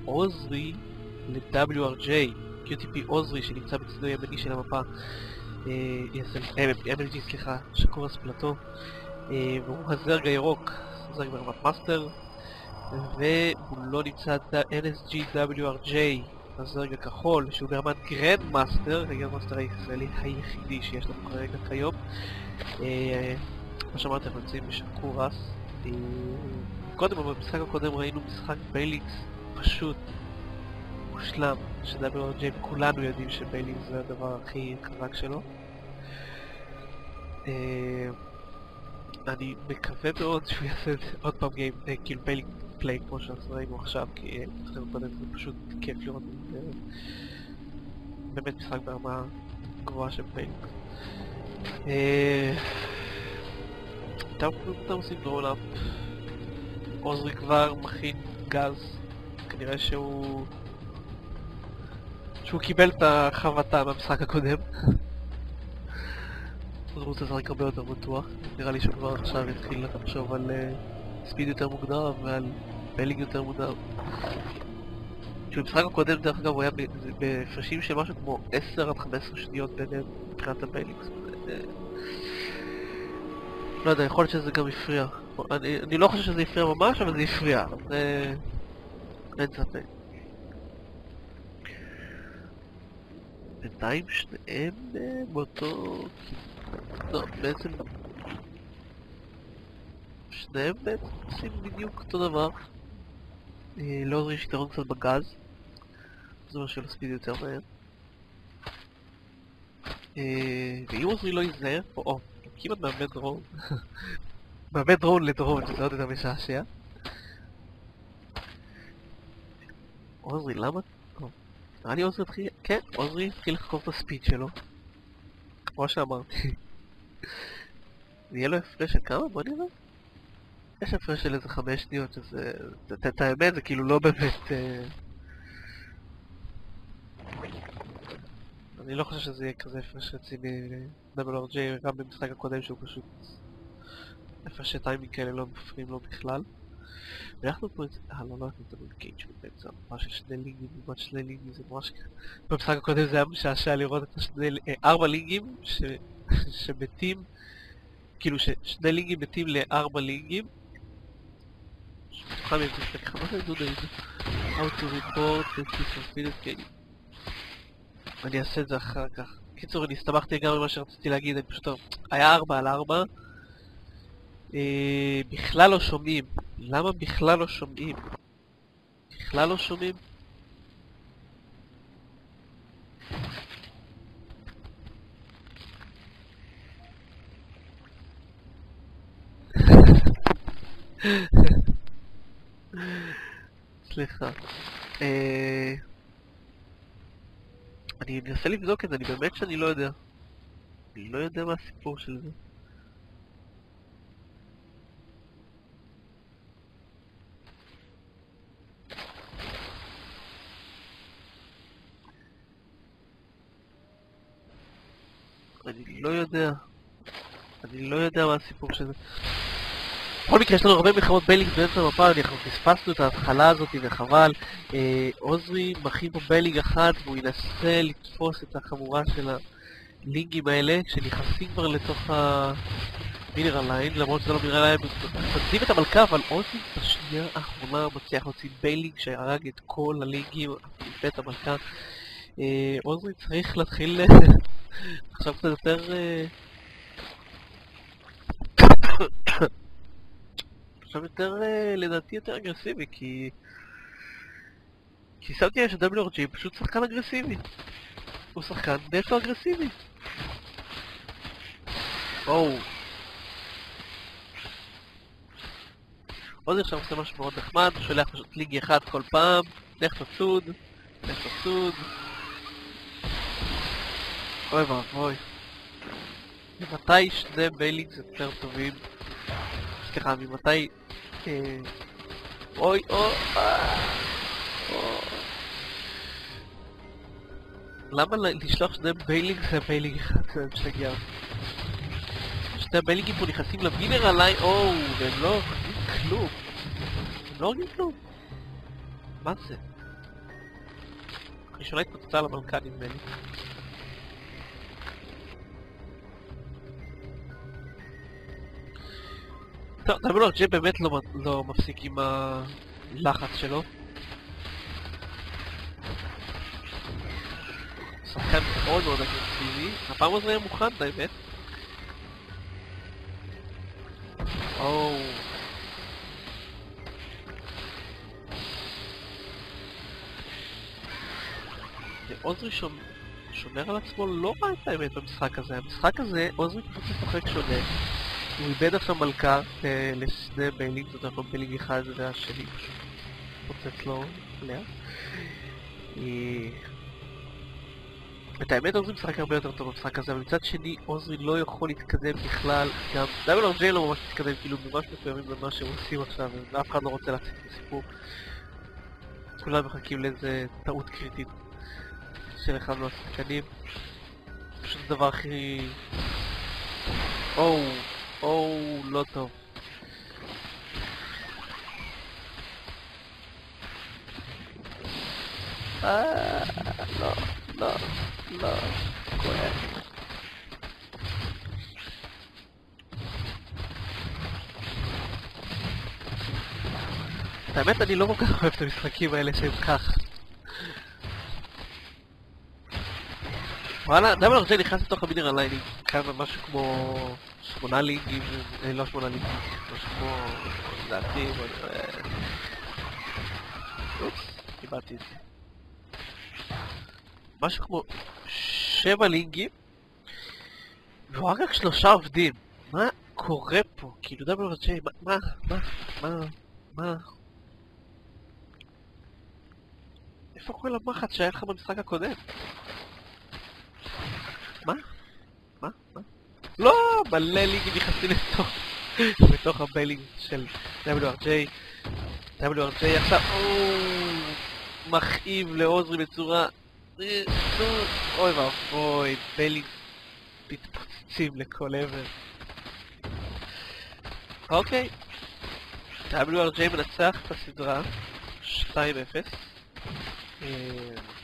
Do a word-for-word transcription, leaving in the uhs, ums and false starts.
OzRe ל-דאבליו אר ג'יי, qTp OzRe שנמצא בצדו ימני של המפה, E S L, אם אל ג'י סליחה, שקורס פלטו, והוא הזרג הירוק, זרג ברמת מאסטר, ומולו נמצא nSg דאבליו אר ג'יי, הזרג הכחול, שהוא ברמת גרנד מאסטר, הגרנד מאסטר הישראלי היחידי שיש לנו כרגע כיום. כמו שאמרתי, אנחנו נמצאים בשקורס. קודם, במשחק הקודם ראינו משחק ביילינגס פשוט מושלם, ש-דאבליו אר ג'יי, כולנו יודעים שביילינגס זה הדבר הכי חזק שלו. אני מקווה מאוד שהוא יעשה עוד פעם גיים, כאילו ביילינג פליי כמו שעשינו עכשיו, כי משחק הקודם זה פשוט כיף לראות באמת משחק ברמה גבוהה של ביילינגס. אתם עושים דרול-אפ, OzRe כבר מכין גז, כנראה שהוא שהוא קיבל את החבטה במשחק הקודם. הוא רוצה לשחק הרבה יותר בטוח, נראה לי שהוא כבר עכשיו יתחיל לחשוב על ספיד יותר מוגדר ועל ביילינג יותר מוגדר. במשחק הקודם דרך אגב הוא היה בהפרשים של משהו כמו עשר עד חמש עשרה שניות ביניהם מבחינת הביילינג. לא יודע, יכול להיות שזה גם הפריע. אני, אני לא חושב שזה הפריע ממש, אבל זה הפריע. זה... אין ספק. בינתיים שניהם באותו... לא, בעצם... שניהם בעצם עושים בדיוק אותו דבר. לא יש יתרון קצת בגז. זה אומר שלא ספיד יותר מהר. ואם OzRe לא ייזהר, או או, כמעט מאבד דרון. מאבד דרון לדרון, שזה עוד יותר משעשע. OzRe, למה? נראה לי OzRe התחיל... כן, OzRe התחיל לחקוב את הספיד שלו. כמו שאמרתי. נהיה לו הפרש של כמה? בוא נראה. יש הפרש של איזה חמש שניות, שזה... את האמת, זה כאילו לא באמת... אני לא חושב שזה יהיה כזה הפרש רציני ל-דאבליו אר ג'יי, גם במשחק הקודם שהוא פשוט... הפרשי טיימינג כאלה לא מפריעים לו בכלל. ואנחנו פה את זה... אה, לא, לא, אנחנו נתנו גייג' באמצע המפה של שני לינגים, לעומת שני לינגים, זה ממש... במשחק הקודם זה היה משעשע לראות את השני... ארבע לינגים שמתים... כאילו ששני לינגים מתים לארבע לינגים. שתוכל מהם תסתכל לך, מה זה דודה איזה? How to report the suspended game. אני אעשה את זה אחר כך. קיצור, אני הסתבכתי גם ממה שרציתי להגיד, אני פשוט... היה ארבע על ארבע. בכלל לא שומעים. למה בכלל לא שומעים? בכלל לא שומעים? סליחה. אני מנסה לבדוק את זה, אני באמת שאני לא יודע. אני לא יודע מה הסיפור של זה. אני לא יודע. אני לא יודע מה הסיפור של זה. בכל מקרה, יש לנו הרבה מלחמות ביילינג באמצע המפה, אנחנו פספסנו את ההתחלה הזאת וחבל. OzRe מכין פה ביילינג אחד והוא ינסה לתפוס את החמורה של הלינגים האלה שנכנסים כבר לתוך המינרל ליין, למרות שזה לא מינרל ליין, מפקדים את המלכה, אבל OzRe בשנייה האחרונה מצליח להוציא ביילינג שהרג את כל הלינגים, את המלכה. OzRe צריך להתחיל עכשיו קצת יותר... עכשיו יותר, לדעתי, יותר אגרסיבי, כי... כי שמתי לב ש-דאבליו אר ג'יי פשוט שחקן אגרסיבי. הוא שחקן נטו אגרסיבי. וואו. OzRe עכשיו עושה משהו מאוד נחמד, הוא שולח פשוט לינג אחד כל פעם, לך תצוד, לך תצוד. אוי ואבוי. ממתי שני ביילינגס יותר טובים? סליחה, ממתי... אוי, אוי, למה לשלוח שני ביילינגס לביילינג אחד? זה משתגע. שני הביילינגים פה נכנסים לווינר עליי, אוי, והם לא הרגים כלום. הם לא הרגים כלום. מה זה? ראשונה התפוצצה על המלכה נדמה לי. טוב, דאבליו אר ג'יי באמת לא, לא מפסיק עם הלחץ שלו. שחקן מאוד מאוד אגרסיבי. הפעם הזה היה מוכן, באמת. או... אוזרי שומר על עצמו לא רע את האמת במשחק הזה. המשחק הזה, אוזרי פשוט משחק שונה. הוא איבד עכשיו מלכה לשני ביילינג, זאת אומרת ביילינג אחד והשני פשוט פוצץ לו עליה. את האמת אוזרי משחק הרבה יותר טוב במשחק הזה, אבל מצד שני אוזרי לא יכול להתקדם בכלל. גם דאבליו אר ג'יי לא ממש מתקדם, כאילו ממש מסוימים למה שהם עושים עכשיו, ואף אחד לא רוצה להציג את הסיפור. כולם מחכים לאיזה טעות קריטית של אחד מהשחקנים. פשוט הדבר הכי... או, או, לא טוב. אה, לא, לא, לא, כואב. האמת אני לא כל כך אוהב את המשחקים האלה שהם כך. וואלה, דאבליו אר ג'יי נכנס לתוך המינר הליינינג, כמה משהו כמו שמונה לינגים, לא שמונה לינגים, משהו כמו... לדעתי, אופס, קיבלתי את זה. משהו כמו שבע לינגים, ורק רק שלושה עובדים. מה קורה פה? כאילו דאבליו אר ג'יי, מה, מה, מה, מה? איפה כל המחץ שהיה לך במשחק הקודם? מה? מה? מה? לא! מלא לינגים נכנסים לתוך בתוך הביילינג של דאבליו אר ג'יי. דאבליו אר ג'יי עכשיו מכאיב לאוזרי בצורה... אוי ואבוי, ביילינג מתפוצצים לכל עבר. אוקיי, דאבליו אר ג'יי מנצח את הסדרה שתיים אפס.